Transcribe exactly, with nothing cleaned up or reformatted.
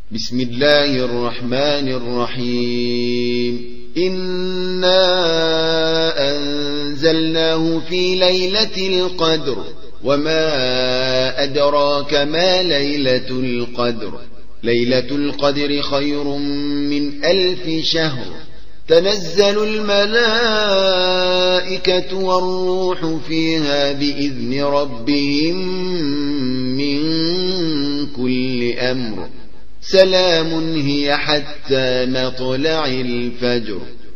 بسم الله الرحمن الرحيم إنا أنزلناه في ليلة القدر وما أدراك ما ليلة القدر ليلة القدر خير من ألف شهر تنزل الملائكة والروح فيها بإذن ربهم من كل أمر سلام هي حتى مطلع الفجر.